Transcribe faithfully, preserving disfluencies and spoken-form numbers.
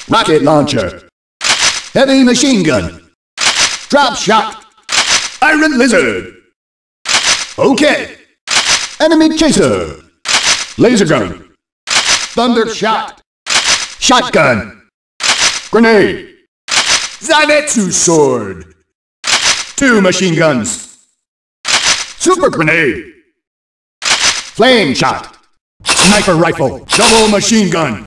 Rocket launcher. Heavy machine gun. Drop shot. Iron lizard. Okay. Enemy chaser. Laser gun. Thunder shot. Shotgun. Grenade. Zanetsu sword. Two machine guns. Super grenade. Flame shot. Sniper rifle. Double machine gun.